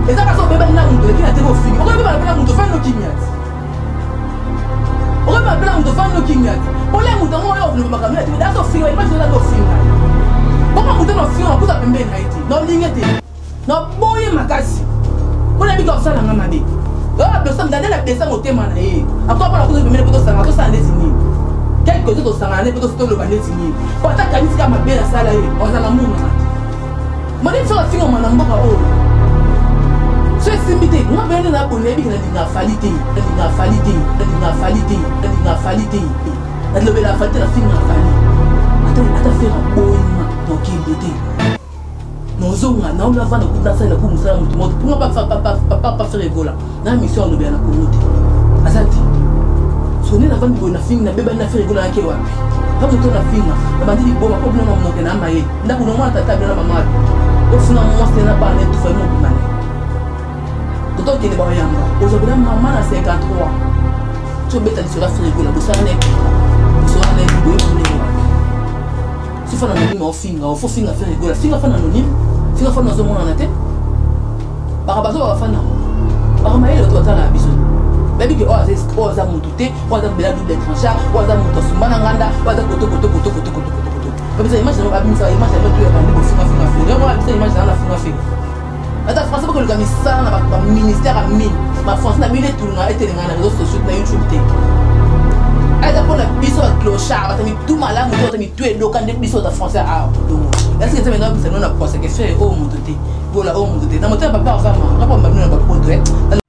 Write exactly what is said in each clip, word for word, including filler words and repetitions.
Et ça passe au bébé na muto qui a été au fini. On va pas la muto faire no kinyat. On va pas la muto faire no kinyat. On les muto on va le makamela, tu das au fini, il va se la au fini. Pourquoi muto no fini on peut ça pembe na été. Non lingete. Non boye makasi. On a mis comme ça dans la maman. Ah, le sang d'aller la descendre au thème na ye. Encore pas la cause de me poto sanga to ça ndezini. Quelque chose au sanga ne poto sto le bandezini. Pour ta kanisi ma belle sala ye. On a la mouna. Moi je suis fini on m'a mboka oh. C'est simité. Moi ben na bonne bi na dinga falité, na dinga falité, na dinga falité, na dinga falité. Na lever la falité la fini na fali. Attends, attends faire un boy donc qui beauté. Nous on a on a va na kuta ça la ku musala mutu moto. Pour pas pas pas pas pas faire égola. Na mission no bien na communauté. Azati. Soni na va ni na fini na beba na faire égola ke wapi. Quand on a fini, na bandi bon ma problème na monter na maye. Na ku no tata bien na mama. Au final moi c'est na pas net tout fait mon mané. Quand on est dans yamba, aujourd'hui maman a cinquante-trois. Tu bête sur la frigo la bossa nek. Bossa nek boy pour les. Si fa na anonyme au finga, au fo finga frigo la finga fa na anonyme. Finga fa na zo mona na tête. Barabazo ba fa na. Baramaye le total la biso. Baby que oh c'est oh ça mon touté, oh ça bela double tranchant, oh ça mon tosumba na nganda, oh ça koto koto koto koto koto koto. Baby ça image na abimi ça image na tu ya bandi finga finga finga. Moi ça image na finga finga. La France parce que le gars ça na ministère a mine. Ma France na mille tout na été na réseaux sociaux na YouTube té. Elle a pour la biso à clochard, t'as mis tout malade, t'as mis tout et local des biso de français à donc. Est-ce que c'est maintenant que c'est non la pensée que fait au monde té. Voilà au monde té. Na moteur papa enfin, rapport ma na pas produit.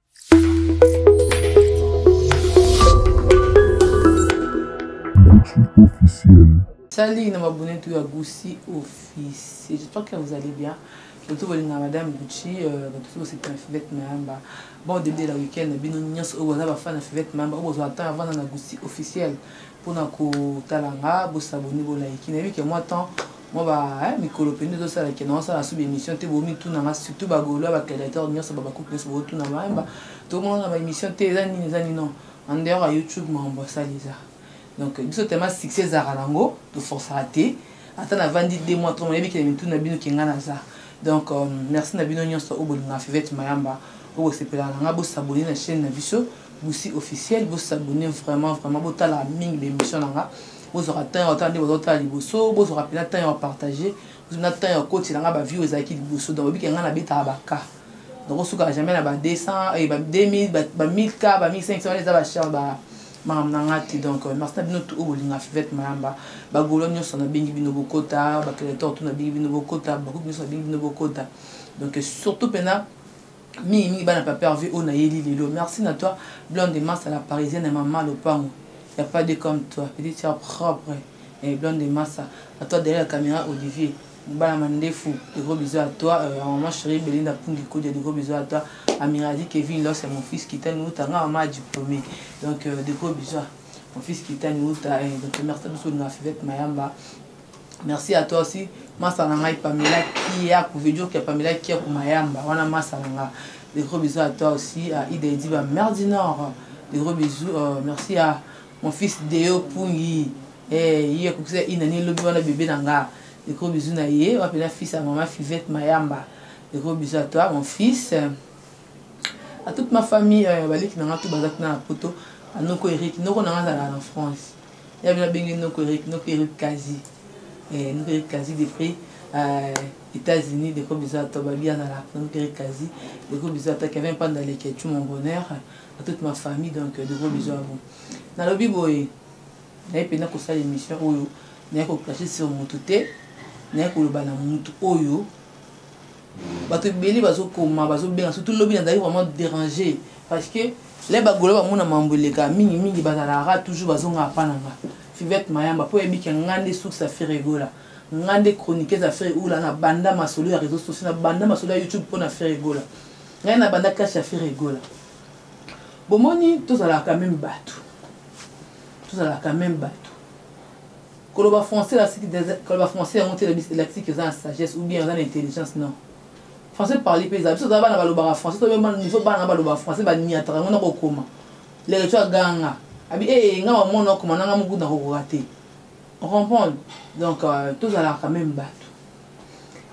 Officiel. Salut, na m'abonner tout à Goussi officiel. J'espère que vous allez bien. Je suis madame Gucci, tout c'est un fête mamba. Bon début de la week-end, bino nyos au wazaba fan de fête mamba. Au besoin attendre avant na Goussi officiel pour na ko talanga, bo s'abonner bo like. N'a vu que moi temps moi ba mi kolopeni do ça que non ça la sub émission te bo mi tout na surtout ba golo ba créateur nyos ba ba ko plus bo tout na mamba. Tout le monde na ba émission te zani zani non. En dehors à YouTube mamba ça lisa. Donc biso tema succès za rango de force raté. Attends na vandi deux mois trop mais que mi tout na bino ki ngana ça. Donc euh, merci Nabino Nyonso au Bolina Fivet Mayamba au Sepela nga bo s'abonner la chaîne Nabiso Goussi officiel bo s'abonner vraiment vraiment bo la ming l'émission nga bo aura temps attendre bo ta liboso bo aura plein temps à partager bo na temps à côté nga ba view ezaki liboso donc bi nga na beta baka donc suka jamais na ba deux cents et ba deux mille ba mille k ba mille cinq cents les ba cher ba mam nangati donc merci Nabino tout au Bolina Fivet Mayamba ba golonyo sona bingi bino bokota ba créateur tout na bingi bino bokota ba ko bino bingi bino bokota donc surtout pena mi mi bana pas perdu on a yeli lelo merci à toi blonde de masse à la parisienne et maman le pango y a pas de comme toi petit tu es propre et blonde de masse à toi derrière la caméra Olivier bana mandefu de gros bisous à toi à maman chérie Belinda Pungiko de gros bisous à toi Amiradi Kevin là c'est mon fils qui t'a nous tanga maman diplômé donc de gros bisous mon fils qui t'a nous t'a donc merci à tous na Fivet Mayamba. Merci à toi aussi. Massa Nanga Pamela qui a couvert que Pamela qui a pour Mayamba. On a Massa Nanga. Des gros bisous à toi aussi. À Ida Diva Merdinor. Des gros bisous. Euh, merci à mon fils Deo Pungi. Et il y a cousin Inani Lobi on a bébé Nanga. Des gros bisous naïe. On appelle la fils à maman Fivet Mayamba. Des gros bisous à toi mon fils. À toute ma famille. Balé qui n'a tout bazak na poto. À Noko Eric. Noko Nanga en France. Il y a bien Noko Eric. Noko Eric Kazi. Et nous avons quasi des prix aux États-Unis, des gros bisous à toi, bien à la nous avons quasi des gros bisous à toi qui vient pas dans les quêtes, mon bonheur, à toute ma famille, donc de gros bisous à vous. Dans le biboy, nous avons fait ça l'émission, nous avons craché sur mon touté, nous avons fait le banana moutou oyo. Bato beli bazo koma bazo bien surtout le bien d'ailleurs vraiment dérangé parce que les bagolo ba mona mamboleka mingi mingi bazala toujours bazonga pananga. Fivet Mayamba pour ebiki ngande sous ça fait rigola ngande chroniquer ça fait ou là na banda masolo ya réseaux sociaux na banda masolo ya YouTube pour na faire rigola ngana banda cache ça fait rigola bomoni tous ala quand même bateau tous ala quand même bateau koloba français là c'est koloba français monter la laxi que ça sagesse ou bien dans l'intelligence non français parler paysan parce que ça va na baloba français to même niveau ba na baloba français ba ni atara ngona ko koma les tu ganga abi eh nga wa mona ko mananga mugu na ko rater on comprend donc euh, tous à la quand même battu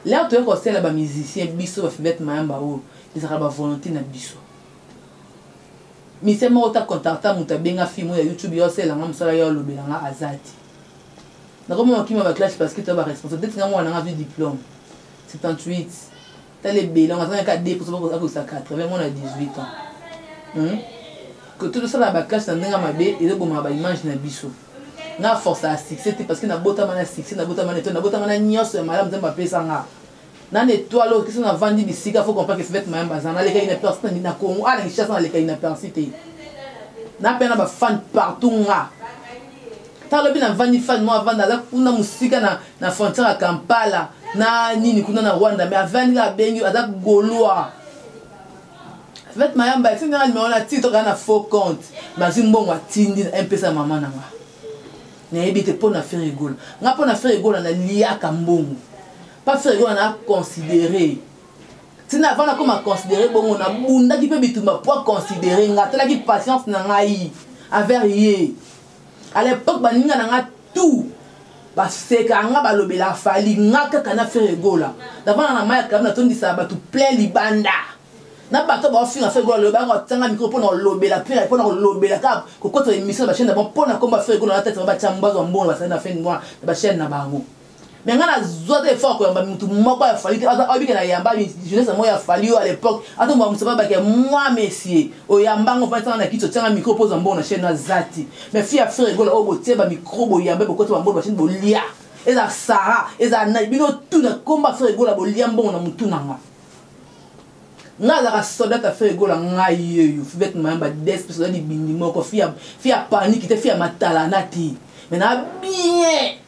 là tu es conseil là bas musicien biso va faire mayamba o ils aura ba volonté na biso mais c'est moi ta contacta muta benga film ya YouTube yo c'est là ngam sala yo lobela nga azati na comme moi qui m'a classe parce que tu as ba responsabilité nga moi na vu diplôme soixante-dix-huit t'as les bélons on a qu'à D pour ça pour ça quatre-vingts moi on a dix-huit ans hein que tout ça la ba classe na nga mabe et bon ma ba image na biso na force à succès parce que na bota mana succès na bota mana na bota mana nyos madame zamba pesa nga na étoile qui sont vendu bisika faut comprendre que fait même bazan na leka ina personne na Congo ala ni chasse na leka ina persité na pena ba fan partout nga ta lobi na vandi fan moi avant na kuna musika na na frontière à Kampala na nini kuna na Rwanda mais avant la bengi ada goloa fait mayamba c'est na on a titre na faux compte mais mbongo atindi un peu sa maman na nga na ebite pour na faire rigolo nga pour na faire rigolo na liaka mbongo pas faire rigolo na considérer si na avant na comme considérer bon on a bunda qui peut bitumba pour considérer nga tela qui patience na ngai avec rien à l'époque baninga na nga tout parce que nga balobela fali nga kaka na faire rigolo d'avant na maya kam na tondi sa ba tout plein libanda na bato ba finga faire rigolo ba ngo tanga micro pour na lobela puis pour na lobela ka ko koto émission ba chaîne d'abord pour na komba faire rigolo na tête ba chambazo mbongo ba ça na fin moi ba chaîne na bango mais nga na zote fort ko yamba mutu moko ya fali ata obike na yamba jeunesse mo ya fali à l'époque ata mo musaba ba ke moi messieurs o yamba ngo fa tanga na kito tanga micro pour mbongo na chaîne na zati mais fi ya faire rigolo o botie ba micro bo yamba bo koto mbongo ba chaîne bo lia eza sara eza na bino tout na komba faire rigolo bo lia mbongo na mutu nanga nga la soldat a fait rigolo nga yeyo fait mayamba des personnes di bindi moko fi ya fi ya panique te fi ya matala nati mais na bien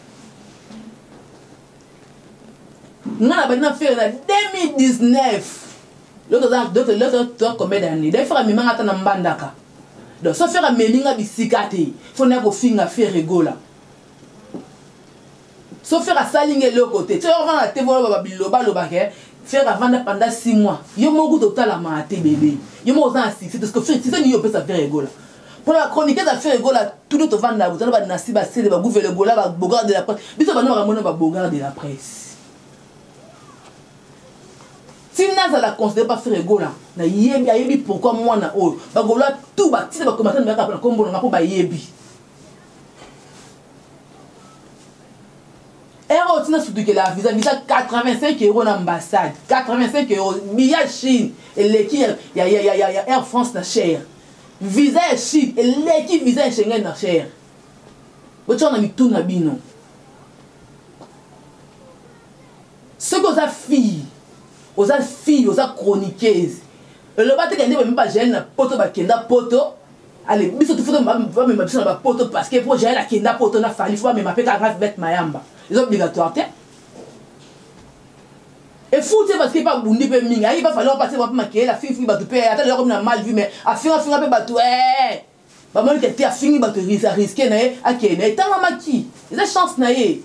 nga ba na faire na deux mille dix-neuf l'autre d'autres l'autre toi combien d'années des fois mi manga na mbandaka donc so faire melinga bisikate faut na ko finga faire rigolo so faire salinge le côté tu vas na te volo ba biloba loba ke faire avant pendant six mois yo moko total la maté bébé yo moko ça six parce que c'est ça ni yo peut ça faire rigolo pour la chronique ça faire rigolo tout notre vendre vous ba nasiba c'est ba gouverner gola ba bogarde de la presse biso ba no ramona ba bogarde de la presse si naza la considère pas faire rigolo na yebi ayebi pourquoi moi na o ba gola tout ba ti ba commencer na ka kombo na ko ba yebi Euro tina surtout que la visa visa quatre-vingt-cinq euros dans l'ambassade quatre-vingt-cinq euros billet Chine et l'équipe il y a il y a il y a Air France na cher visa Chine et l'équipe visa Schengen na cher boto na mitu na bino ce que ça fille aux filles aux chroniqueuses le batte que même pas gêne na poto ba kenda poto allez biso tu faut va me biso na ba poto parce que pour gérer la kenda poto na fali faut me m'appeler grave bête mayamba c'est obligatoire et fou c'est parce qu'il pas bundi pe minga il va falloir passer pour maquiller la fille fille ba tu pe attends comme na mal vu mais a finir finir pe ba tu eh ba moi que tu a fini ba tu risquer na a kene tant maki il a chance na ye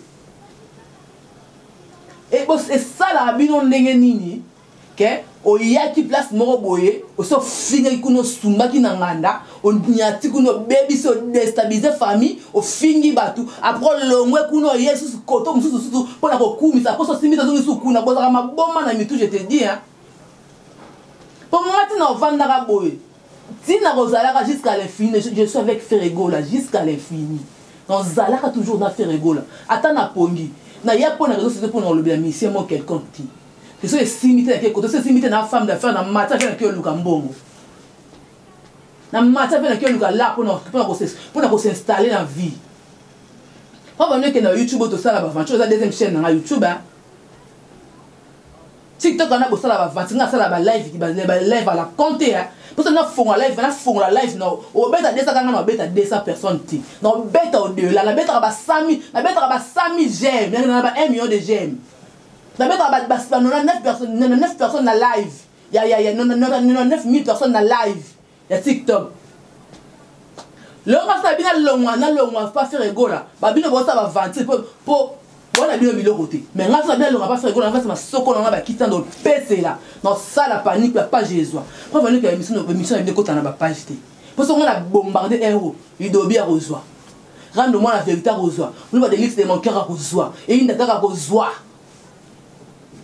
et bon c'est ça la bino ndenge nini que o yaki place moko boye o so finga kuno sumba ki na nganda o nyati kuno baby so déstabiliser famille o fingi batu après longwe kuno yesu koto mususu susu pour la kokumisa pour so simita zo su kuna bozaka maboma na mitu je te dis hein pour moi tu na vanda boye ti na rozalaka jusqu'à l'infini je suis avec Ferrego là jusqu'à l'infini on zalaka toujours na Ferrego là ata na pongi na ya pona réseau c'est pour le bien mission mo quelqu'un qui que c'est simité à quel côté c'est simité na femme d'affaires na mata avec que luka mbongo na mata avec que luka là pour pour pour pour s'installer dans vie on va dire que na YouTube to ça la aventure la deuxième chaîne na YouTube hein TikTok on a bossé la aventure na ça la live qui ba live à la compter hein pour ça na fond la live na fond la live no o beta deux cents quand on beta deux cents personnes ti non beta au delà la beta ba cinq mille la beta ba cinq mille j'aime na ba un million de j'aime la beta ba ba neuf personnes neuf personnes na live ya ya ya neuf mille personnes na live ya TikTok le reste na bina longwa na longwa pas faire rigolo ba bino bo ça va vanter pour pour on a bien mis le côté mais on a bien le pas faire rigolo on va se soko on va quitter dans pc là non ça la panique la page Jésus pour venir que émission émission est côté na ba page té parce qu'on a bombardé héros il doit bien reçoit rendre-moi la vérité reçoit on va des listes de mon cœur reçoit et une d'accord reçoit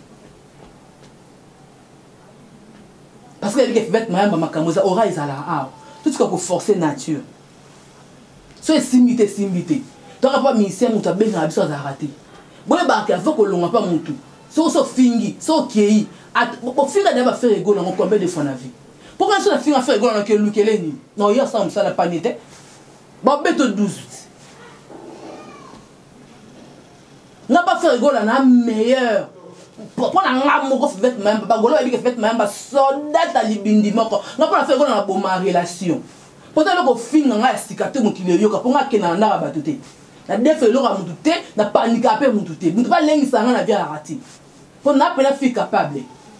parce que les vêtements mayamba makambo za aura ezala ah tout ce qu'on forcer nature so simité simité donc pas ministère muta benga biso za raté boye ba ka faut que longa pas mutu so so fingi so kei pour finga d'abord faire ego dans combien de fois na vie pourquoi ça finga faire ego dans que lukeleni non hier ça ça la panité bon beto douze n'a pas faire ego là na meilleur pour la ngam moko fait même pas golo bi fait même pas soldat ta libindi moko n'a pas faire ego na bon ma relation peut-être que finga nga sikate mokile yoka pour nga kena na batute na defe lo ka mutu te na panique apé mutu te mutu pas lengi sanga na via la rati pour na pena fille capable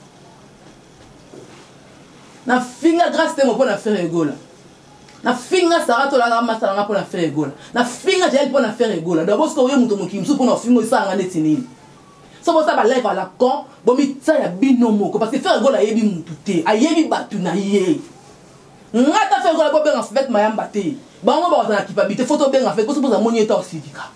na finga grâce te mo pour na faire ego là na finga sarato la masala pour na faire ego là na finga j'ai pour na faire ego là d'abord ce que yo mutu mokimsu pour na finga sanga neti nini so bo sa ba live à la con bo mi tsa ya binomo parce que faire ego là yebi mutu te ayebi batu na ye ngata faire ego là bo ben en fait mayamba te bango ba na kipabité photo ben en fait parce que ça moni eta osika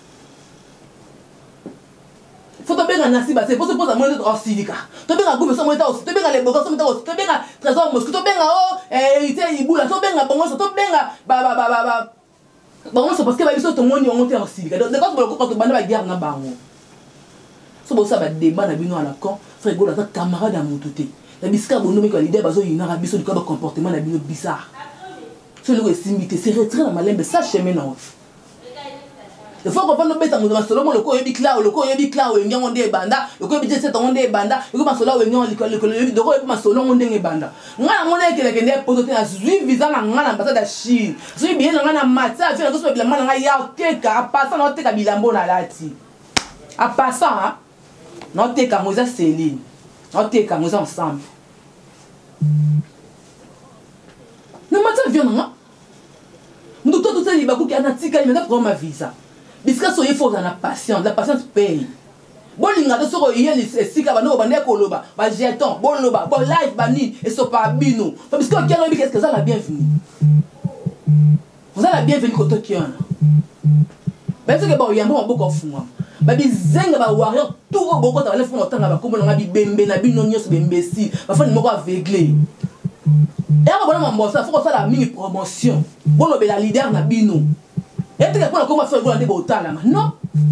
photo ben na siba c'est parce que ça moni eta osika to ben ngou so moni eta osika to ben les bokos so moni eta osika to ben trésor mosquito to ben o eh ité ibula to ben bango so to ben ba ba ba ba bango so parce que ba biso to moni on eta osika donc quand bo ko to bana ba guerre na bango so bo ça ba débat na bino à la con frère go la camarade à montuté la bisika bono me ko leader bazo yina biso du comportement na bino bizarre. C'est le simité, c'est retiré dans ma lembe, ça chemin non. Il faut qu'on fasse nos bêtes en nous solo le ko yebi cla le ko yebi cla o nyango nde banda, le ko yebi set on nde banda, le ko masolo o nyango le ko yebi doko yebi masolo on nde banda. Ngana ngone kele kende poto te na zui visa na ngana ambassade da Chine. Zui bien ngana matsa fait na ko so bilamba na ya teka a passant na teka bilambo na lati. A passant hein. Na teka moza Céline. Na teka moza ensemble. Non, mais ça vient, non? Nous tous tous les bagou qui a tika il me ma visa. Bisca soyez faux dans la patience, la patience paye. Bon linga de soro yé les sika ba no ba ne koloba, ba jeton, bon loba, bon live bani et so pa bino. Parce que qui a qu'est-ce que ça la bienvenue. Vous avez la bienvenue côté qui en. Ben ce que bon yambo beaucoup fuma. Ba bizenga ba warrior tout beaucoup ta le fond tanga ba kombo nga bi bembe na bino nyos bembesi. Ba fa ni moko aveuglé. Et après, on va faire la mini promotion. Bon, le leader na bino. Et tu as comment faire le débat là non.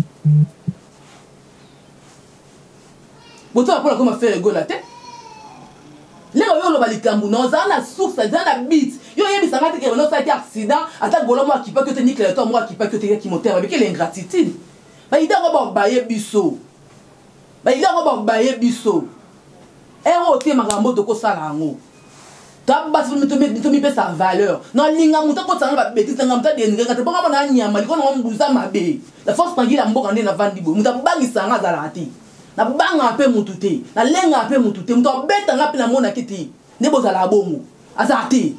Bon, tu as comment faire le goal là tête. Les gens ont le balikambu non, ça la source, ça la bite. Yo yebi ça va te que non ça a été accident, attaque golo moi qui pas que te nique le temps moi qui pas que te qui moteur avec quelle ingratitude. Ba ida ko ba baye biso. Ba ida ko ba baye biso. Et on te magambo to ko sala ngo. Tabas me to me to me pe sa valeur. Non linga muta ko tsanga ba beti tsanga muta de nga te bonga na nyama liko na mbuza mabe. La force pangila mboka ndena vandi bo. Muta bangisa nga zalati. Na banga pe mutute. Na lenga pe mutute. Muta beta nga pe na mona kiti. Ne bozala bomo. Azati.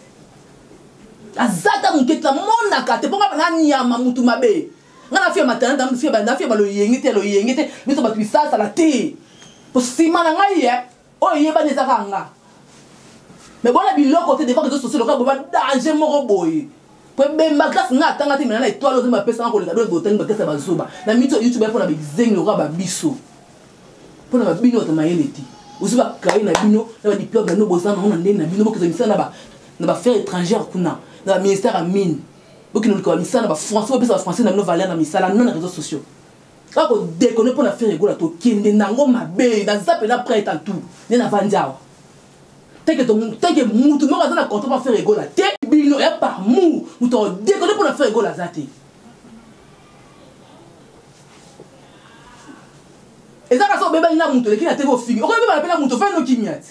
Azata muketa mona ka te bonga na nyama mutu mabe. Nga na fie matana dam fie ba na fie ba lo yengite lo yengite. Mito ba twisa sala te. Po simana nga ye. O yeba ne zakanga. Mais bon, la biloko côté des fois que sociaux locaux va danger moko boy. Pour ben ma classe nga tanga te na étoile aux ma pesa ko le cadeau de ba kasa bazuba. Na mito YouTube pour na bizeng lo ba biso. Pour na bino to mayeleti. Uzuba kai na bino na diplôme na no bosana na ndeni na bino boko misana ba na ba faire étrangère kuna. Na ministère à mine. Boko no ko misana ba français ba français na no valeur na misala non na réseaux sociaux. Quand on déconne pour na faire rigola to kende nango mabe na zape na prêt en tout. Ni na vandiao. Tant que ton tant que moutou moi dans la compte pour faire rigola. Té bino et par mou, ou ton déconne pour na faire rigola zate. Et ça quand on bébé na moutou qui na té vos filles. On va appeler la moutou fa no kimiat.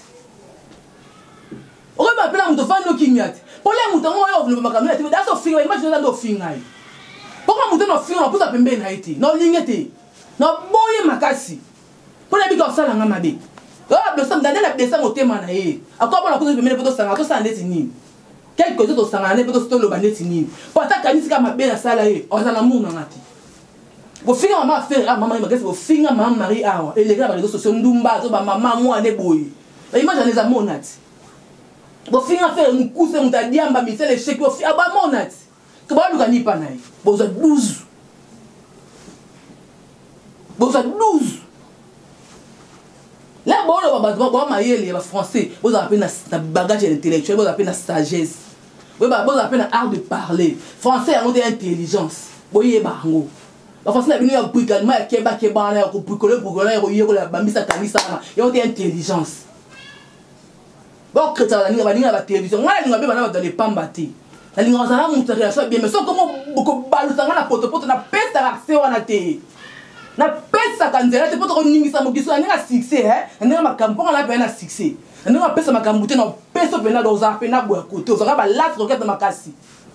On va appeler la moutou fa no kimiat. Pour les moutons on va le makamela té dans so fille, imagine dans do fille ngai. Pourquoi mouton no fille on pour ça pembe na été. Non lingete. Non boye makasi. Pour les bigo sala nga mabe. Ah, le sang d'aller la descendre au thème na ye. Encore pour la cause de mener pour sanga to ça ndeti ni. Quelque chose to sanga ne pour to lo bandeti ni. Pour ta kanisi ka mabe na sala ye. On za na mu na ngati. Bo finga mama faire ah maman magasi bo finga maman Marie ah et les gars les réseaux sociaux ndumba to ba maman moi ne boy. Ba image les amonati. Bo finga faire un coup c'est muta diamba mi c'est les chèques bo finga ba monati. To ba luka ni pa na ye. Bo za douze. Bo za douze. Là, bon maïe français, vous appelez un bagage intellectuel, vous appelez la sagesse. Vous appelez un art de parler. Français a une intelligence. Vous voyez, bango. La français a venu à Brigade, mais Keba Keba, pour bricoler, pour bricoler, pour la bambisa kanisa, il y a une intelligence. Bon, chrétien, la ligne à la télévision, moi, la ligne dans les pambati. La ligne à la montagne, bien, mais sans comment beaucoup balou, ça la pote, pote, na peste à l'accès à la télé. Na pesa kanzela te poto ningisa mokiso anga succès hein anga makambo on la pena succès anga pesa makambo te na pesa pena doza pena boya côté oza ba last roquette makasi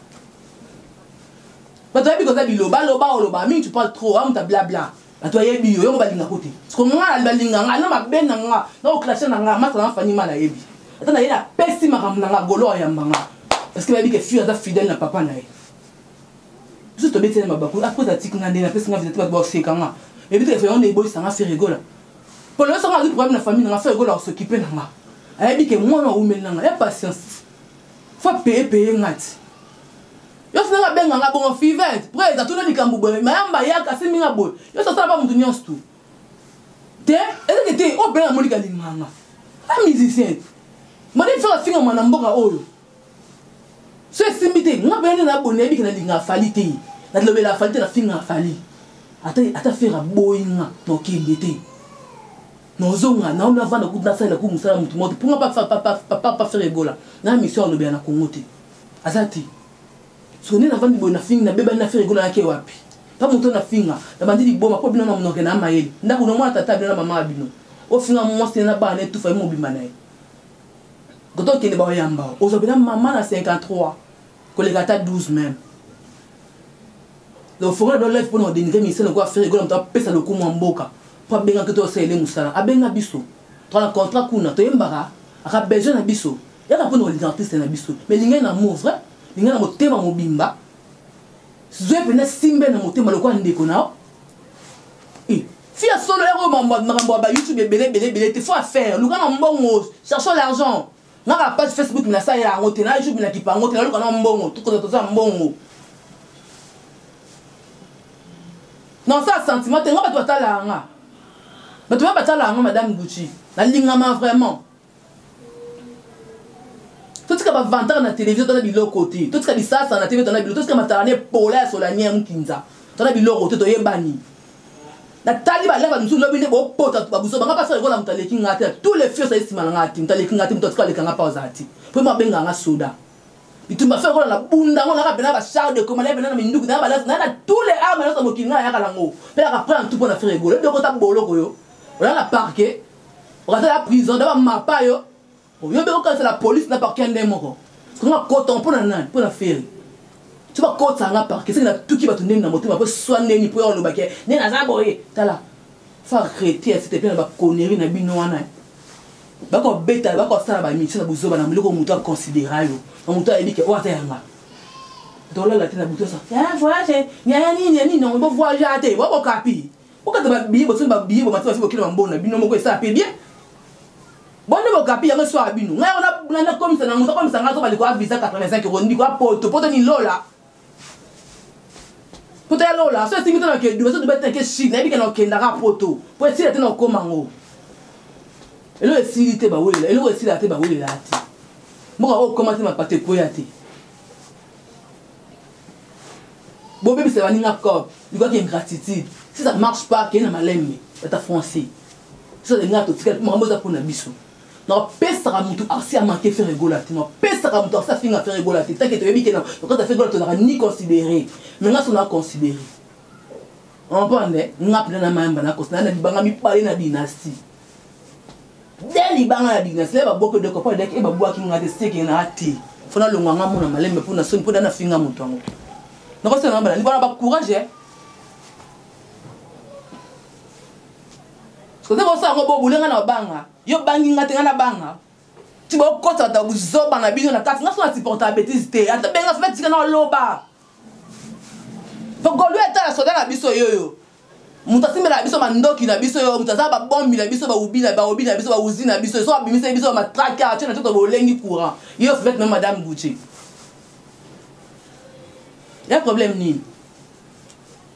ba toi bi ko za biloba loba oloba mi tu parles trop am ta blabla na toi yebi yo ba linga côté parce que moi la linga nga na mabena nga na o clasher na nga masa na fani mala yebi ata na yela pesi makambo na nga golo ya mbanga parce que ba bi ke fille za fidèle na papa na ye juste to bete na babaku après ta tikanga ndena pesa nga visite ba ba sekanga. Et puis, il y a des boys qui sont fait rigoler. Pour l'instant, il y a des problèmes dans la famille, on a fait rigoler à s'occuper de moi. Et puis, moi, on a il y a patience. Il faut payer, payer. Il y a des gens qui ont fait vingt. Pour les atouts, ils ont fait vingt. Mais il y a des gens qui ont fait vingt. Il y a des gens qui ont fait vingt. Tu sais, il y a des gens qui ont fait vingt. Les musiciens. Je vais faire la fin de mon amboka. C'est simité. Je vais faire la bonne qui a fallu. La fallu, la fin a fallu. Ata faire boinga no kembete no zonga na on avanda ku na sala ku musala mutu moto pour pas pas pas pas pas faire rigola na mission no be na kongote azati so ni na vandi boina finga na beba na faire rigola yake wapi pa mutu na finga na bandi di boma ko bino na mnoke na mayeli ndako no mwana tata bino na mama bino o finga mo se na ba na tu fa mo bima na goto kende ba yamba o zo bina mama na cinquante-trois collègue ta douze même. Le forêt de l'œuf pour nous dénigrer, mais c'est encore faire rigoler, on t'a pèsé le coup en boca. Pour bien que tu aies les moussala, à bien abisso. Tu as un contrat qu'on a, tu as un bara, à besoin d'abisso. Il y a un peu de l'artiste d'abisso. Mais il y a un amour vrai, il y a un thème à mon bimba. Si je venais simber dans mon thème, le quoi on déconne. Et si à solo héros, ma YouTube est belé, belé, belé, tu faut faire. Le gars en bon, cherchons l'argent. Dans la page Facebook, il y a ça, il y a un autre, il y a un YouTube, il y a qui parle, il y a un bon, tout ça, un bon. Non, ça, sentiment, tu n'as pas de talent. Mais tu n'as pas de talent, Madame Gucci. La ligne vraiment. Tout ce qui va vendre dans la télévision, tu as de l'autre côté. Tout ce qui ça, c'est la télévision, tu as de l'autre côté. Tout ce qui va t'arranger pour la sur la nième Kinza. Tu as de l'autre côté, tu as banni. La taliba, là, nous sommes les beaux potes, tu vas pas faire la mutale qui n'a tous les fils, c'est malin, tu as les kingatim, tu as les kangapausati. Pour moi, ben, un soda. Et tu m'as fait la bounda, on a bien la charge de comment elle est venue, dans la tous les armes, dans le Kina et à la langue. Mais après, un tout pour la faire rigoler. De côté, bolo, on a la parquet, on a la prison, d'abord ma paille. On vient de quand la police n'a pas qu'un démon. Parce qu'on a coton pour la faire. Tu vas coton ça, on a parquet, c'est tout qui va tourner dans le moteur, on va soigner pour le baquet. N'est pas ça, boy. T'as là. Faut arrêter, c'était plein de conneries, na binoana. Bako beta, bako ça ba mi, ça buzo ba na mloko mutu considérer yo. On mutu ebi ke o atanga. Donc là la tena buto ça. Ah voyage, nya ni ni ni non, bo voyage ate, bo kapi. O ka ba bi bo so ba bi bo matu fa ko mbona bino moko ça pe bien. Bon ne bo kapi ya so abinu. Nga ona na comme ça na mutu comme ça nga so ba liko visa quatre-vingt-cinq euros ndi ko poto, poto ni lola. Poto ya lola, so simito na ke du so de beta ke shi, na bi ke na kenda ka poto. Po esi ete na komango. Et là, si il était bah oui, et là aussi la tête bah oui là. Moi, on commence ma partie pour y aller. Bon bébé, c'est va n'importe quoi. Il doit qu'il y ait une gratitude. Si ça ne marche pas, qu'il y ait un malin, c'est ta français. Ça c'est n'importe quoi. Moi, moi ça pour un bichon. Non, pèse ça ramène tout. Arsi a manqué faire rigoler. Non, pèse ça ramène tout. Ça finit à faire rigoler. T'inquiète, tu veux bien que non. Quand tu as fait rigoler, tu n'auras ni considéré. Maintenant, on a considéré. On peut en dire, on a appelé la main, on a considéré, on a mis parler dans la dynastie. Dès les bancs à la dynastie, il y a beaucoup de copains qui ont boire qui ont des steaks et ont athée. Il faut que l'on ait un malin pour nous pour nous finir mon temps. Donc c'est un malin. Il faut avoir courage. Parce que c'est pour ça qu'on peut bouler dans la banga. Yo bangi ngate ngana banga. Tu vas au côté de vous zoba na biso na carte. N'a pas supporter la bêtise té. Ata benga fait tika na loba. Faut que lui eta la soda na biso yoyo. Mutasimbe la biso mandoki na biso yo, mutaza ba bombi na biso ba ubi na ba ubi na biso ba uzi na biso, so abimisa biso ma traquer, tu na tout bolengi courant. Yo fait même madame Gucci. Il y a un problème ni.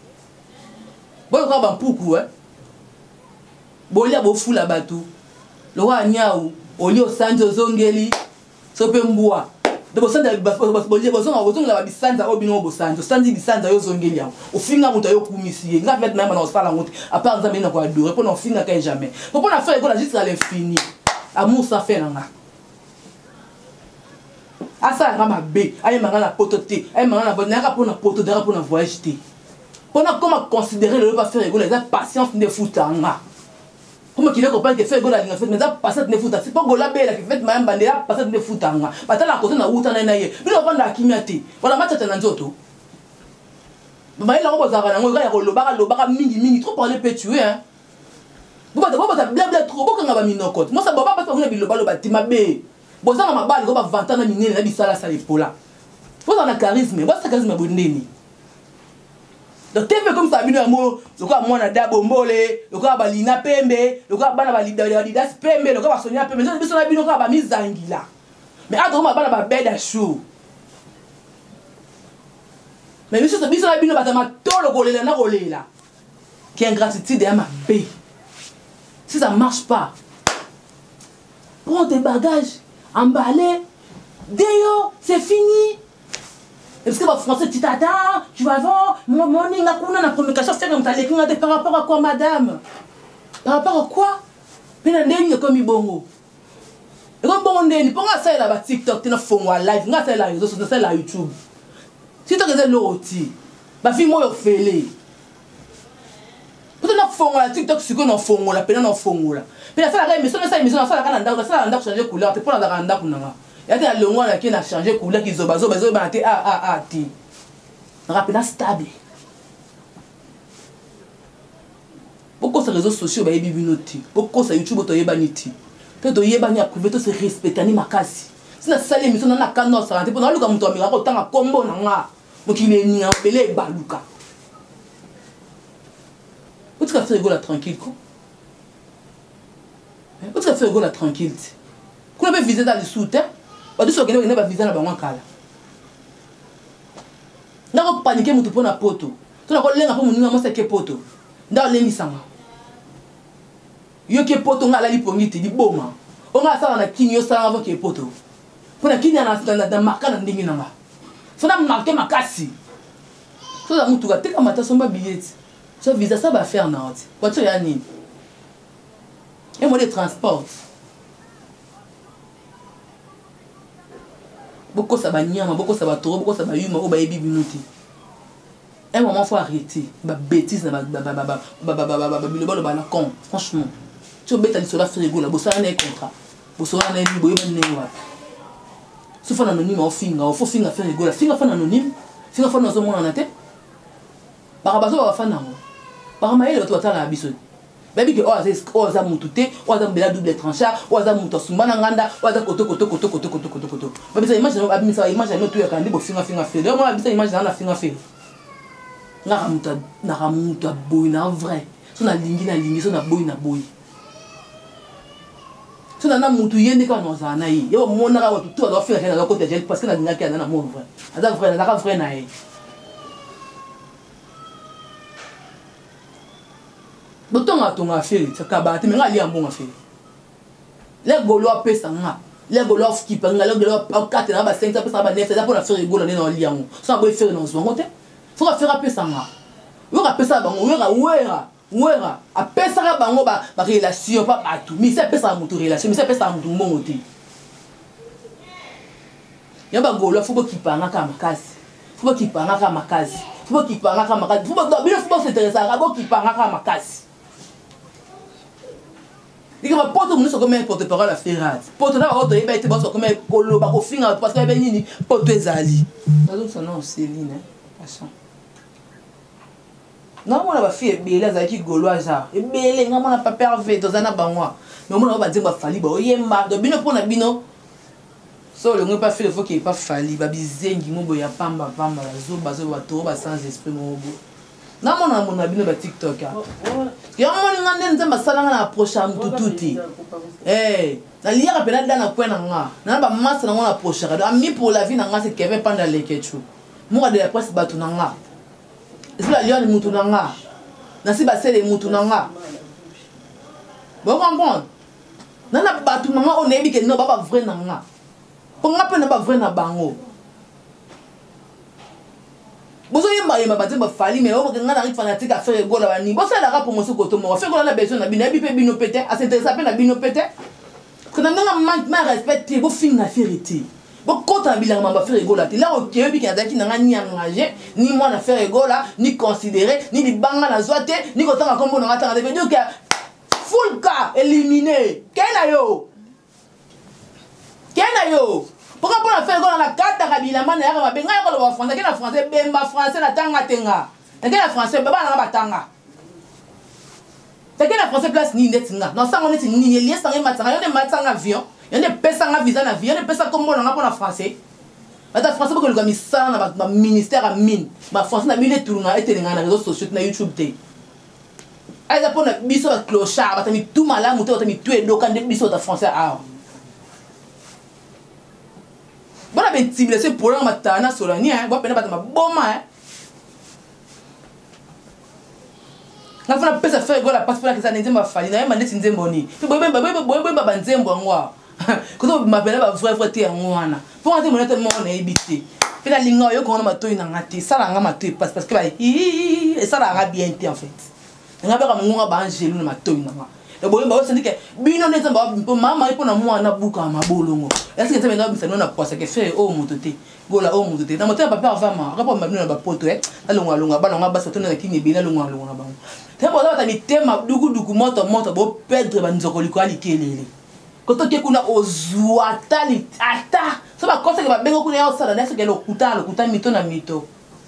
Bon, on va poukou hein. Bon, il y a beau fou là-bas tout. le roi Niaou, au lieu Santo Zongeli, Sopemboa. De Bosanda, Bosanga, Bosanga, Bissanza, Obino, Bosanto, Sandy Bissanza, Zongelia, au finger Moutayo Kumissi, n'a fait même en Australie, à part Zamina Kwadou, répondre au finger qu'elle jamais. Pourquoi on a fait l'école jusqu'à l'infini? Amour, ça fait l'anga. Ah, ça, ma bé, aïe, ma la pototé, aïe, ma la bonne, n'a pas pour poto, n'a pas pour voyage. Pendant comment considérer le pas faire école, les patience ne foutent en là. Comment qu'il est compris que faire école à l'ingénieur, mais ça passe ne foutent. C'est pas gola belle qui fait ma bande là, passe ne foutent en là. Pas tant la cause na outa na naie. Mais on va la kimiate. Voilà match à nanzoto. Mais là on va zara na ngo ya lo baka lo baka mingi mingi trop parler peut tuer hein. Vous pas vous pas blabla trop beaucoup ngaba minokot. Moi ça baba pas ngaba bilo balo batima be. Bozanga mabali ko ba vingt ans na minene na bisala sa lepola. Vous en a charisme, vous ça charisme bondeni. Donc tu fais comme ça bino amour, le quoi moi na dabo mbole, le quoi balina pembe, le quoi bana balida balida pembe, le quoi ba sonia pembe, je biso na bino quoi ba mizangila. Mais attends ma bana ba beda chou. Mais biso biso na bino ba tama tolo kolela na kolela. Qui ingratitude à ma bé. Si ça marche pas, prends tes bagages, emballez, déo, c'est fini. Parce que le français, tu t'attends, tu vas voir, mon morning, la communication, c'est comme ça, par rapport à quoi, madame? Par rapport à quoi? Mais la ligne comme il bongo. Et comme bon, on pourquoi ça là-bas, TikTok, tu n'as pas live, tu n'as pas la réseau, tu n'as pas la YouTube. Si tu as le rôti, ma fille, moi, je fais les. Peut-être que TikTok, c'est qu'on a fait la peine en fond là. Puis la salle mais ça ça mais ça la cananda, ça la cananda changer couleur, tu prends la cananda kunanga. Il y a des longs là qui a changé couleur qui zoba zoba zoba ah ah ah ti. Rappela stable. Beaucoup de réseaux sociaux ba yebi binoti. Beaucoup de YouTube to yeba niti. To to yeba ni privé to se respecter ni makasi. Sina sale émission na kano ça te pona luka muto amira ko tanga kombo na nga. Mokile ni ambele baluka. Où tu as fait rigoler tranquille quoi? Où tu as fait rigoler tranquille? Quand on va visiter dans le soutien, on dit que on va visiter dans le banc kala. Na ko paniquer mutu pona poto. Tu na ko lenga po muninga mo seke poto. Nda lengi sanga. Yo ke poto nga la li pongiti di boma. O nga sala na kini yo sala avant ke poto. Pona kini na na na marka na ndingi nanga. Fona marquer makasi. So da mutu ka teka mata somba billet. Ça visa ça va faire non. Voiture ya nini? Et moi les transports. Beaucoup ça va nyama, beaucoup ça va toro, beaucoup ça va yuma, ou ba yebi binuti. Un moment faut arrêter. Ba bêtise na ba ba ba ba ba ba ba ba biloba le bana con. Franchement. Tu veux bêta sur la frigo là, bossa na contrat. Bossa na libo yeba newa. Si faut anonyme au finga, faut finga faire rigola. Finga fa anonyme. Finga fa nazo mona na te. Barabazo ba fa nango. Par maïle, tu vas faire la bison. Baby, que oh, ça moutouté, oh, ça me double tranchard, oh, ça moutou sumbananganda, oh, ça koto koto koto koto koto koto koto. Baby, ça imagine, baby, ça imagine, nous tu as kandi bo finga finga fait. Moi, baby, ça imagine, na finga fait. Na ramuta, na ramuta boy na vrai. So na lingi na lingi, so na boy na boy. So na na moutou yende ka no za na yi. Yo mona ka watu tu doit faire na côté gel parce que na linga ka na mon vrai. Ada vrai, na ka vrai na yi. Boton a ton affaire, c'est kabate, mais nga li ambon affaire. Les golo a pesa nga, les golo a skipa nga, les golo a quatre na ba cinq, ça pesa ba neuf, ça pour la faire golo na li ambon. Ça boy faire dans son côté. Faut faire pesa nga. Yo ka pesa bango, yo ka wera, wera. A pesa ka bango ba ba relation pas batou, mais c'est pesa mutu relation, mais c'est pesa mutu mbongo te. Ya ba golo faut pas kipa nga ka makasi. Faut pas kipa nga ka makasi. Faut pas kipa nga ka makasi. Faut pas bien faut pas s'intéresser à go kipa nga ka makasi. Il y a un pote qui est comme un porte-parole à Ferrat. Pote là, on est comme un colo, parce qu'il y a un pote qui est ali. Son nom c'est Céline. Non, moi la fille est belle, elle a qui gauloise. Elle est belle, elle n'a pas perdu dans un abangwa. Mais moi on va dire que fali ba oyemba. Donc bino pour na bino. So le pas fait le faut qu'il est pas fali. Ba bizengi mo boya pamba pamba la zo bazo ba to ba sans esprit mo bo. Na mona mona bino ba TikTok ah. Ya mona ngande nzamba sala na approche am tututi. Eh, na liya ka pena dana kwa na nga. Na ba massa na ngona approche ka. Ami pour la vie na nga c'est Kevin panda le kechu. Moi de la presse batu na nga. Est-ce la liya ni mutu na nga. Na si ba sele mutu na nga. Bon comprendre. nana batu mama on ebi ke no baba vrai na nga po nga pe na ba vrai na bango bozo yemba yemba baze ba fali mais o nga na ri fanatique à faire gola bani bo ça la ka promotion ko to mo faire gola na besoin na bino ebi pe bino pété à s'intéresser pe na bino pété que na nga manque ma respecter bo fin na vérité bo kota bilanga mamba faire gola te là OK ebi ke azaki na nga ni engagé ni moi na faire gola ni considérer ni libanga na zoate ni ko tanga kombo na tanga de veut dire que full cas éliminé kena yo kena yo pourquoi pour faire gola na kata kabila mana ya ba benga ko lo français kena français bemba français na tanga tenga na kena français baba na batanga kena français place ni net nga non ça on est ni lié ça matanga yo de matanga avion yo de pesa nga visa na avion yo de pesa kombo na pour na français bata français ko le misala na ba ministère à mine ba français na mine tourna etelenga na réseaux sociaux na YouTube te aïe pour na biso clochard bata mi tout malamu te bata mi tout edoka de biso ta français ah bona ben tibile c'est pour ma tana solani hein bon pena bata ma boma hein na fana pesa faire gola passe pour la que ça n'était ma fali na mande nzembo ni pe boy boy boy boy boy ba nzembo ngwa ko to m'appelle ba vrai vrai te ngwana pour entrer mon tellement on est habité pe la linga yo ko na matoyi na ngati ça la nga matoyi passe parce que ba et ça la nga bien en fait nga ba ngunga ba angelu na matoyi na nga le boy ba se dit que bino neta ba mama ipo na mwana buka mabolongo est-ce que ça venga bisa na posa que fait o mototé gola o mototé na motoya papa vraiment rapport mabino na ba poto eh la longa longa ba longa ba soto na kini bina longa longa ba tempo za ta mitema dugu dugu moto moto bo perdre ba nzoko liko ali kelele koto ke kuna ozwa tali ata so ba kosa ke ba bengo kuna ya sala na se ke lo kutalo kuta mito na mito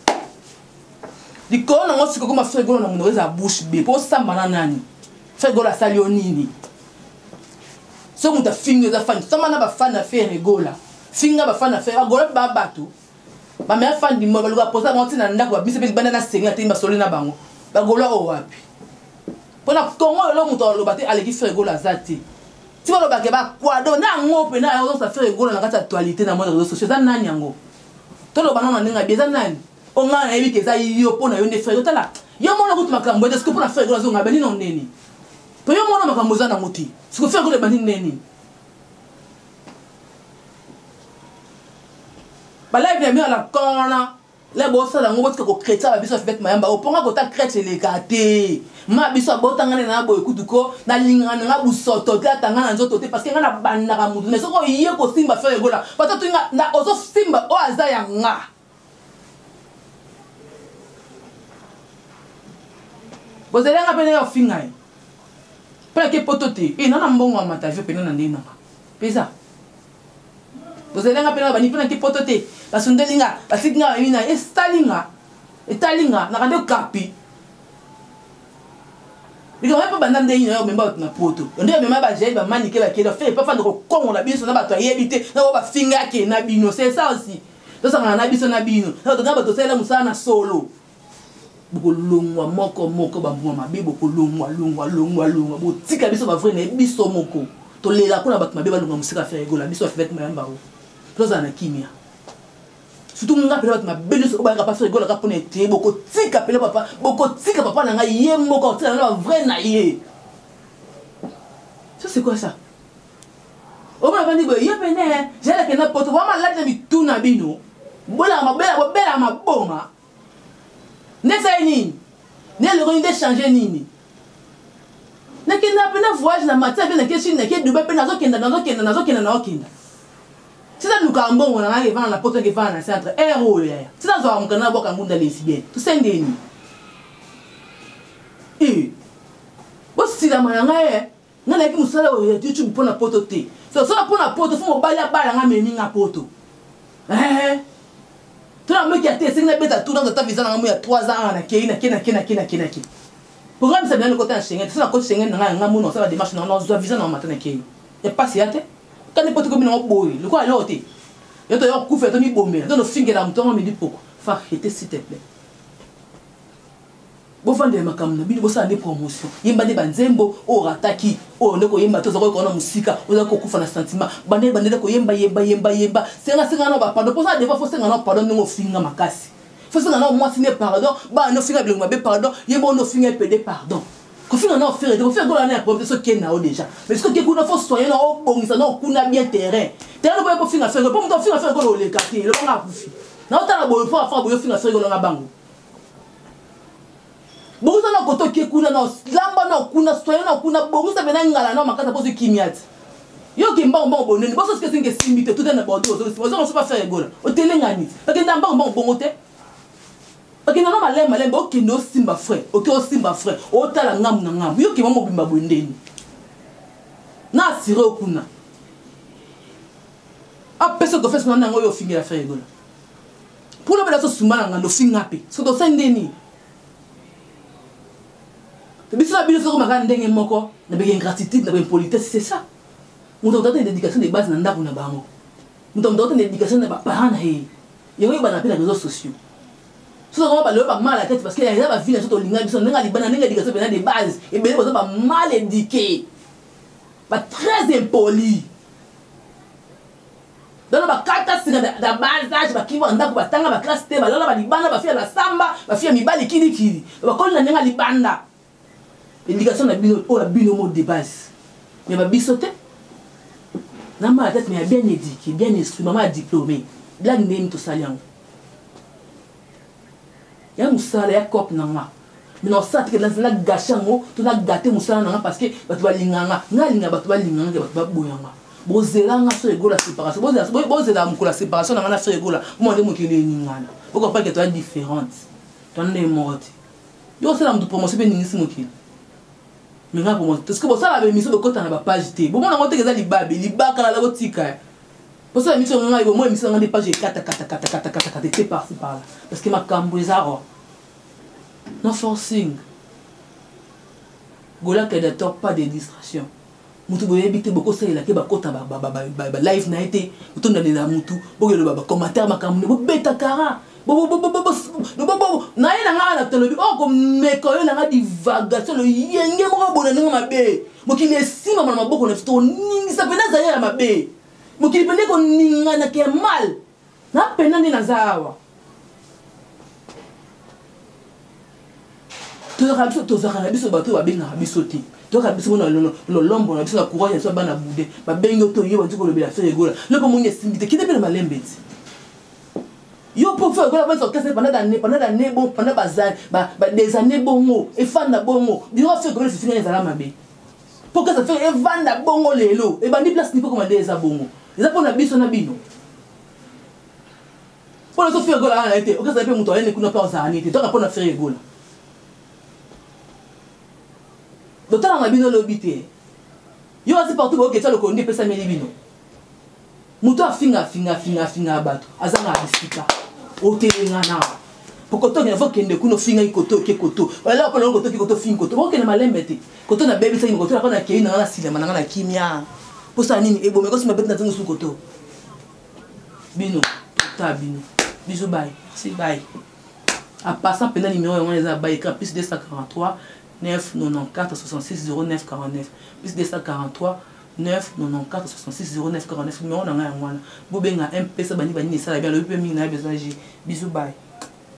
diko na ngosiko ko ma fe gola na muno za bouche be po samba na nani fe gola salio nini so muta fingo za fan sama na ba fan na fe gola finga ba fan na fe gola ba bato ba me fan di mo ba luka posa mo tina ndako ba bise be bana na senga te ba solina bango ba gola o wapi pona kongo lo muto lo bate aleki fe gola zati ti ba lo ba ke ba kwado na ngope na yo sa fe gola na kata actualité na mo réseaux sociaux za nani yango to lo bana na ninga bieza nani o nga na ebi ke za yo pona yo ne fe yo tala yo mo na kutu makambo de ce pona fe gola zo ngabeli no neni pe yo mo na makambo za na muti ce que fe gola bani neni ba live ya mi ala kona le bossa la ngobo ko chrétien ba biso fait mayamba o ponga ko ta chrétien le kate ma biso botanga na bo ekutuko na lingana nga busoto ta tanga na nzoto te parce que nga na banda ka mutu mais soko iye ko simba fe gola pata tu nga na ozo simba o azaya nga bozelenga pene yo finga e pele ke potote e nana mbongo mata je pene na ndina pesa bozelenga pene ba ni pene ke potote basundelinga basinga mina estalinga etalinga na kande kapi biko pa banda ndeni yo memba na poto ndio memba ba jai ba manike ba kelo fait pas fando ko kongo na biso na bato yebite na ba finga ke na bino c'est ça aussi to sanga na biso na bino na to ngaba to sela musana solo boko longwa moko moko ba mbuma mabe boko longwa longwa longwa longwa bo tika biso ba vrai na biso moko to lela kuna bato mabe ba longwa musika faire gola biso fait mayamba o to za na kimia surtout nga pele bato mabe so ba ka faire gola ka pona te boko tika pele papa boko tika papa na nga ye moko tika na vrai na ye ça c'est quoi ça o ba bandi bo ye pene jela ke na poto wa malade mi tuna bino bola ma bela bela ma boma nesa nini ne le roi de changer nini na kenda pena voyage na matin pena ke chine ke dubai pena zo kenda nazo kenda nazo kenda nazo kenda sisa lukambo ngona ngake vana na poto ke vana centre ero ya sisa zo amkana boka ngunda lesbienne to sendeni eh bo sila manga e ngana ki musala o ya YouTube pona poto te so so pona poto fo bala bala nga meni nga poto eh tu na meki ate singa beta tu dans ta visa na ya trois ans na kena kena kena kena kena kena programme ça bien le côté en Schengen ça na côté Schengen na nga muno ça va démarche na na visa na matana kena et pas si ate quand ne poto ko bino boy le quoi alors te yo to yo kufa to mi bombe to no finge na mtongo mi di poko fa arrêter s'il te plaît bo vande makam na bino bo sa ne promotion yemba de banzembo o rataki o ndeko yemba to zako ko na musika o zako kufa na sentiment bande bande ko yemba yemba yemba yemba senga senga na ba pardon pour ça devant faut senga na pardon ngo finga makasi faut senga na moi signer pardon ba no finga bilongo be pardon yemba no finga pede pardon Kofinga na faire de faire gola na problème ce qui est na déjà. Mais ce que kuna faut soigner na o bongisa na kuna bien terrain. Terrain ko finga faire ko muto finga faire gola le quartier le banga kufi. Na otala boyo fa fa boyo finga faire gola na bango. Bongisa na koto ki kuna na lamba na kuna soigner na kuna bongisa bena ngala na makata poso kimiati. Yo ki mbango mbango bonene boso ce que c'est que simité tout est bordeaux so on se pas faire gola. O telengani. Parce que mbango mbango bongote. Ok, non, non, malem, malem, ok, no simba frère, ok, o simba frère, o tala ngam na ngam, yo ki mamo bimba bwendeni. Na asire okuna. A peso ko fes na ngo yo fingi la frère gola. Pour le bela so sumba na ngando finga pe. So do sendeni. Te biso na bilo so ko makana ndenge moko, na bege ingratitude, na bege impolitesse, c'est ça. Nous avons une éducation de base dans la banque. Nous avons une éducation de parents. Il y a les réseaux sociaux. Si on a mal à la tête parce qu'il y a des villes qui ont une éducation de base et bien pas mal éduqués, pas très impoli. Dans la carte de base, qui va dans la classe, la libanda, va faire la samba, va faire mi bali kili kili. Va coller la libanda. L'éducation de la binomo de base. Mais va bisoter. Non, ma tête, mais bien éduqué, bien instruit, maman diplômé. Blague n'est tout ça. Il y a un salaire, il y a un cop. Mais non, ça, tu as gâché, tu as gâté mon salaire parce que tu vas l'inganga. Tu vas l'inganga, tu vas l'inganga, tu vas boyanga. Bozela sur ego la séparation. Bozela pour la séparation, on a fait ego là. Moi, je suis l'inganga. Pourquoi pas que tu es différente? Tu es morte. Yo, c'est la promotion, c'est une mission. Mais là, pour moi, parce que ça, la mission de côté, on n'a pas jeté. Bon, on a monté que ça, les babes, les babes, on a la boutique. Pour ça, la mission, on a eu au moins une mission, on a des pages quatre, quatre, quatre, quatre, quatre, quatre, c'est par-ci, par-là. Parce que ma camboise a non forcing. Gola qui ne tort pas de distraction. Moutou boye habité beaucoup ça il a que ba kota ba ba ba live na été. Moutou na na moutou. Boye le baba commentaire ma camboise. Bo beta kara. Bo bo bo bo bo bo bo. Na ina nga na tolobi. Oh comme me ko yo na divagation le yenge mo bona nga mabe. Mo ki le sima ma maboko na fito ningi sa pena za ya mabe. Mo ki pende ko ninga na ke mal. Na pena ni na zawa. Tu as rabiso, tu as rabiso, bateau va bien rabisoter. Tu as rabiso, on a l'ombre, on a la courage, on a boudé. Ma bengo to yo, tu peux le faire rigoler. Le comme on est simité, qui n'est pas mal embêté. Yo pour faire gola, on s'occupe pendant d'années, pendant d'années bon, pendant bazar, bah des années bongo, et fan da bongo. Dis on fait gola, c'est fini les alarmes bé. Pour que ça fait et fan da bongo les lots. Et bah ni place ni pas commander les bongo. Les apôtres na biso na bino. Pour le faire gola, on a été. Ok ça fait mon toit, ne connaît pas aux années. Tu dois apprendre à faire gola. D'autant on a bien l'obité. Yo assez partout pour que ça le connaît pesa melibino. Muto afinga finga finga finga bato. Azanga bisika. Otelenga na. Pokoto ne faut kende kuno finga ikoto ke koto. Wala ko lo koto ke koto finga koto. Bo ke na malembete. Koto na baby sai koto na kona ke na na silema na na kimia. Posa nini ebo me ko sima bete na tanga su koto. Bino, ta bino. Bisous bye. Si bye. En passant pendant numéro on les a bail plus deux cent quarante-trois neuf quatre-vingt-quatorze soixante-six zéro neuf quarante-neuf plus deux cent quarante-trois neuf quatre-vingt-quatorze soixante-six zéro neuf quarante-neuf numéro on a un bon benga M P ça bani bani ça bien le P M na besoin bisous bye.